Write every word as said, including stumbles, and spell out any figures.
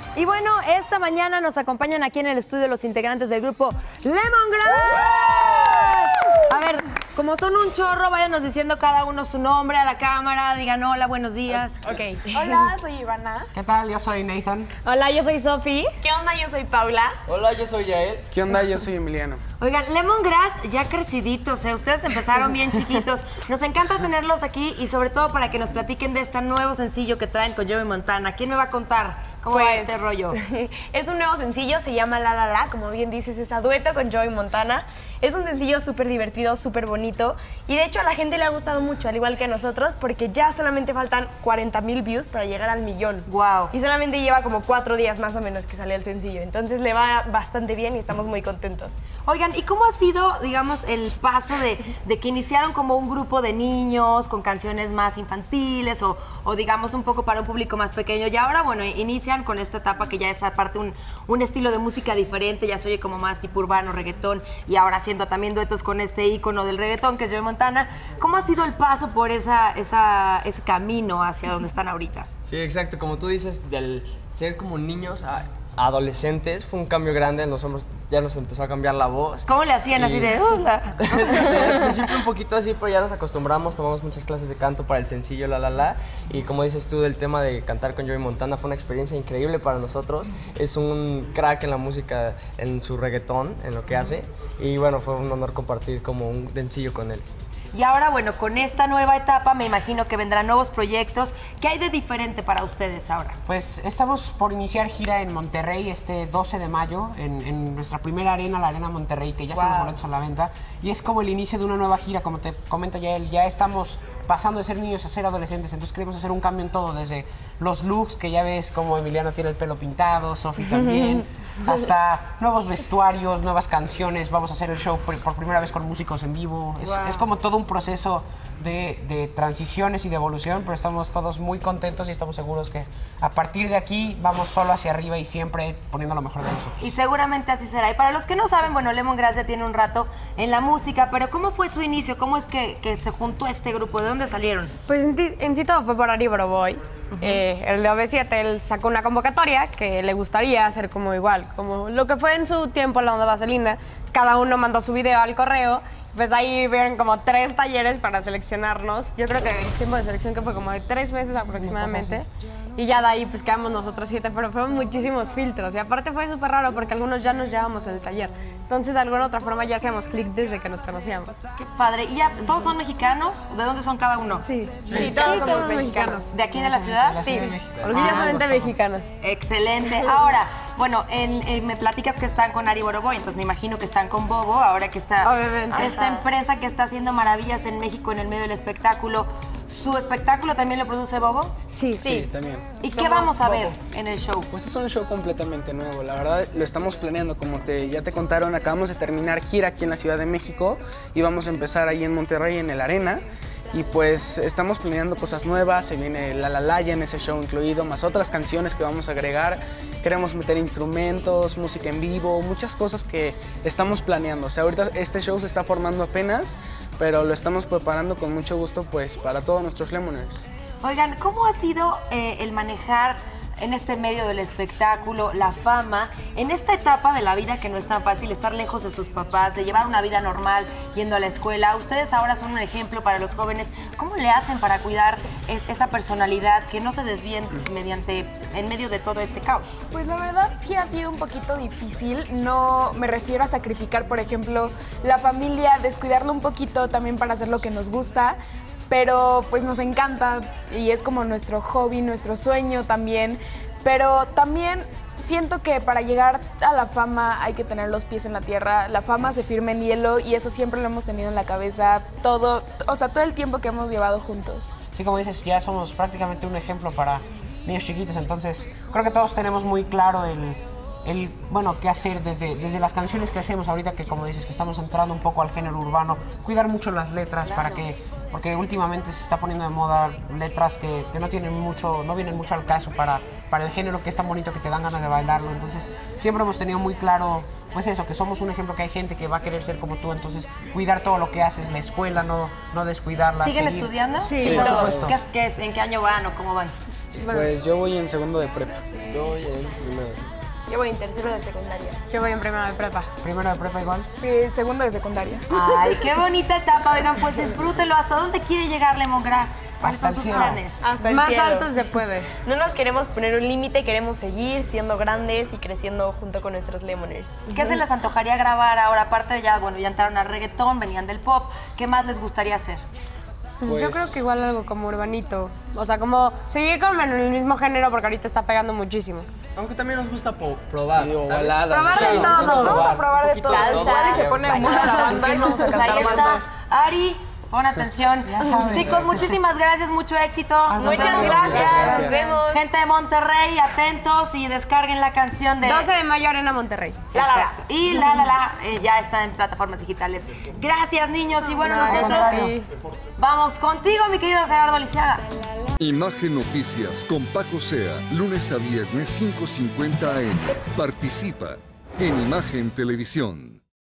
Y bueno, esta mañana nos acompañan aquí en el estudio los integrantes del grupo Lemongrass. A ver, como son un chorro, váyanos diciendo cada uno su nombre a la cámara, digan hola, buenos días. Ok. Hola, soy Ivana. ¿Qué tal? Yo soy Nathan. Hola, yo soy Sofi. ¿Qué onda? Yo soy Paula. Hola, yo soy Yael. ¿Qué onda? Yo soy Emiliano. Oigan, Lemongrass ya creciditos, ¿eh? Ustedes empezaron bien chiquitos. Nos encanta tenerlos aquí y sobre todo para que nos platiquen de este nuevo sencillo que traen con Joey Montana. ¿Quién me va a contar? ¿Cómo pues, va este rollo? Es un nuevo sencillo, se llama La La La, como bien dices, es a dueto con Joey Montana. Es un sencillo súper divertido, súper bonito y de hecho a la gente le ha gustado mucho, al igual que a nosotros, porque ya solamente faltan cuarenta mil views para llegar al millón. Wow. Y solamente lleva como cuatro días más o menos que salió el sencillo, entonces le va bastante bien y estamos muy contentos. Oigan, ¿y cómo ha sido, digamos, el paso de, de que iniciaron como un grupo de niños con canciones más infantiles o, o digamos un poco para un público más pequeño y ahora, bueno, inician con esta etapa que ya es aparte un, un estilo de música diferente, ya se oye como más tipo urbano, reggaetón y ahora haciendo también duetos con este ícono del reggaetón que es Joey Montana? ¿Cómo ha sido el paso por esa, esa, ese camino hacia donde están ahorita? Sí, exacto. Como tú dices, del ser como niños a adolescentes, fue un cambio grande. Nosotros ya nos empezó a cambiar la voz. ¿Cómo le hacían y... así de hola? Siempre un poquito así, pero ya nos acostumbramos, tomamos muchas clases de canto para el sencillo La La La. Y como dices tú, del tema de cantar con Joey Montana fue una experiencia increíble para nosotros. Es un crack en la música, en su reggaetón, en lo que hace. Y bueno, fue un honor compartir como un sencillo con él. Y ahora, bueno, con esta nueva etapa me imagino que vendrán nuevos proyectos. ¿Qué hay de diferente para ustedes ahora? Pues estamos por iniciar gira en Monterrey este doce de mayo, en, en nuestra primera arena, la Arena Monterrey, que ya Wow. están los boletos a la venta. Y es como el inicio de una nueva gira, como te comenta Yael, ya estamos pasando de ser niños a ser adolescentes, entonces queremos hacer un cambio en todo, desde los looks, que ya ves como Emiliano tiene el pelo pintado, Sofi también, hasta nuevos vestuarios, nuevas canciones, vamos a hacer el show por, por primera vez con músicos en vivo, es, Wow. es como todo un proceso de, de transiciones y de evolución, pero estamos todos muy contentos y estamos seguros que a partir de aquí vamos solo hacia arriba y siempre poniendo lo mejor de nosotros. Y seguramente así será. Y para los que no saben, bueno, Lemongrass ya tiene un rato en la música, pero ¿cómo fue su inicio? ¿Cómo es que, que se juntó este grupo? ¿De dónde salieron? Pues en, ti- en sí todo fue por Ari Boroboy. Uh-huh. eh, el de O V siete, él sacó una convocatoria que le gustaría hacer como igual, como lo que fue en su tiempo la onda vaselina. Cada uno mandó su video al correo. Pues ahí vieron como tres talleres para seleccionarnos. Yo creo que el tiempo de selección que fue como de tres meses aproximadamente. Y ya de ahí pues quedamos nosotros siete, pero fueron muchísimos filtros. Y aparte fue súper raro porque algunos ya nos llevábamos en el taller. Entonces de alguna otra forma ya hacíamos clic desde que nos conocíamos. Qué padre. ¿Y ya todos son mexicanos? ¿De dónde son cada uno? Sí, Sí, sí todos somos todos mexicanos. mexicanos. ¿De aquí de la ciudad? La Sí. Ciudad de México. Orgullosamente Ah, mexicanos. Excelente. Ahora, bueno, en, en- me platicas que están con Ari Boroboy, entonces me imagino que están con Bobo, ahora que está Obviamente. esta empresa que está haciendo maravillas en México en el medio del espectáculo. ¿Su espectáculo también lo produce Bobo? Sí, Sí, también. ¿Y qué Somos vamos a Bobo. ver en el show? Pues es un show completamente nuevo, la verdad lo estamos planeando, como te, ya te contaron, acabamos de terminar gira aquí en la Ciudad de México y vamos a empezar ahí en Monterrey en el Arena y pues estamos planeando cosas nuevas, se viene La La La ya en ese show incluido, más otras canciones que vamos a agregar, queremos meter instrumentos, música en vivo, muchas cosas que estamos planeando, o sea ahorita este show se está formando apenas, pero lo estamos preparando con mucho gusto pues para todos nuestros Lemoners. Oigan, ¿cómo ha sido eh, el manejar en este medio del espectáculo, la fama, en esta etapa de la vida que no es tan fácil, estar lejos de sus papás, de llevar una vida normal, yendo a la escuela? Ustedes ahora son un ejemplo para los jóvenes. ¿Cómo le hacen para cuidar es, esa personalidad, que no se desvíen mediante, en medio de todo este caos? Pues la verdad sí ha sido un poquito difícil, no me refiero a sacrificar, por ejemplo, la familia, descuidarlo un poquito también para hacer lo que nos gusta, pero pues nos encanta y es como nuestro hobby, nuestro sueño también, pero también siento que para llegar a la fama hay que tener los pies en la tierra, la fama se firma en hielo y eso siempre lo hemos tenido en la cabeza, todo, o sea, todo el tiempo que hemos llevado juntos. Sí, como dices, ya somos prácticamente un ejemplo para niños chiquitos, entonces creo que todos tenemos muy claro el, el bueno, qué hacer desde, desde las canciones que hacemos ahorita, que como dices, que estamos entrando un poco al género urbano, cuidar mucho las letras para que, porque últimamente se está poniendo de moda letras que, que no tienen mucho, no vienen mucho al caso para, para el género que es tan bonito que te dan ganas de bailarlo, entonces siempre hemos tenido muy claro pues eso, que somos un ejemplo, que hay gente que va a querer ser como tú, entonces cuidar todo lo que haces, la escuela, no, no descuidarla. ¿Siguen seguir. estudiando? Sí, Sí, por Todos. supuesto. ¿Qué, qué es, ¿En qué año van o cómo van? Pues yo voy en segundo de prepa. Yo voy en primero. Yo voy en tercero de secundaria. Yo voy en primero de prepa. Primero de prepa igual. Eh, Segundo de secundaria. Ay, qué bonita etapa. Oigan, pues disfrútelo. ¿Hasta dónde quiere llegar Lemongrass? ¿Cuáles Hasta son el sus cielo. planes? Hasta el Más cielo. alto se puede. No nos queremos poner un límite, queremos seguir siendo grandes y creciendo junto con nuestros Lemoners. ¿Qué se les antojaría grabar ahora? Aparte de ya, bueno, ya entraron al reggaetón, venían del pop. ¿Qué más les gustaría hacer? Pues yo creo que igual algo como urbanito. O sea, como seguir con el mismo género porque ahorita está pegando muchísimo. Aunque también nos gusta po- probar, Digo, ¿sabes? baladas. Probar o sea, de nos gusta todo. Vamos a probar de poquito todo. de Salsa, Igual y se pone de moda la banda y vamos a Pues cantar ahí está. banda. Ari, pon atención. Chicos, muchísimas gracias, mucho éxito. Muchas gracias, nos vemos. Gente de Monterrey, atentos y descarguen la canción de... doce de mayo, Arena Monterrey. Exacto. Y La La La eh, ya está en plataformas digitales. Gracias, niños. Y bueno, nosotros vamos contigo, mi querido Gerardo Lisiaga. Imagen Noticias con Paco Sea, lunes a viernes cinco cincuenta a eme. Participa en Imagen Televisión.